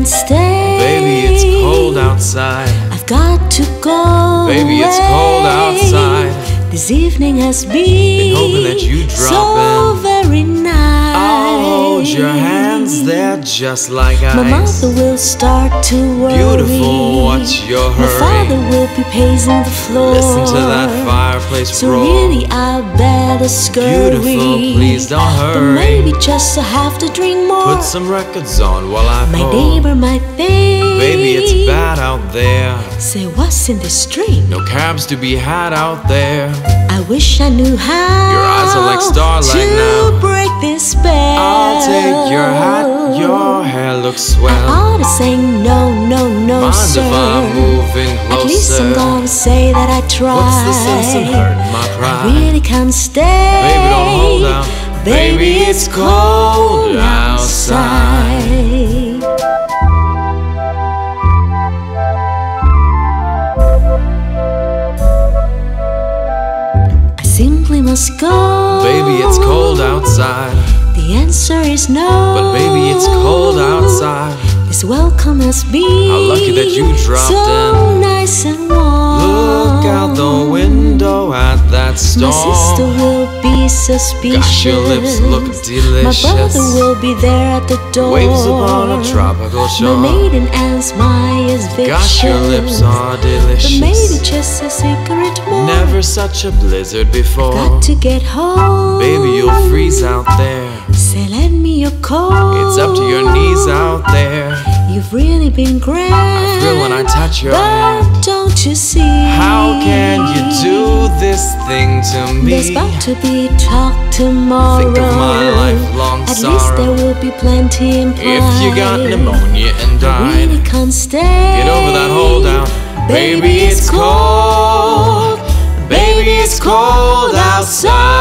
can't stay. Baby, it's cold outside. I've got to go. Baby, it's cold outside. This evening has been hoping that you drop so in. very nice. I'll hold your hands, they're just like ice. My mother will start to worry. Beautiful, what's your hurry? My father will be pacing the floor. Listen to that fireplace so roar. really I better scurry. Beautiful, please don't hurry. But maybe just to have to drink more. Put some records on while I My pour. neighbor might think, baby, it's bad out there. say what's in this drink? No cabs to be had out there. I wish I knew how. Your eyes are like starlight to now. break this spell. I'll take your hat, your hair looks I swell. ought to say no, no, no, Mind sir. if I'm moving closer? At least I'm gonna say that I tried. What's the sense of hurting my I pride? really can't stay. Baby, don't hold out. Baby, it's cold outside. I simply must go. Baby, it's cold outside. The answer is no. But baby, it's cold outside. This welcome has been How lucky that you dropped so in. nice and warm. Look out the window at that storm. My sister will be suspicious. Gosh, your lips look delicious. My brother will be there at the door. Waves upon a tropical shore. My maiden aunt's smile is vicious. Gosh, your lips are But maybe delicious. just a cigarette more. Never such a blizzard before. Got to get home. Baby, you'll freeze out there. Say, lend me your coat. It's up to your knees out there. You've really been grand. I feel when I touch your hand. But don't you see? How can you do this thing to me? There's bound to be talk tomorrow. Think of my lifelong At sorrow. least there will be plenty in pride. If you got pneumonia and I died, really can't stay. get over that holdout. Baby, it's cold. Baby, it's cold outside.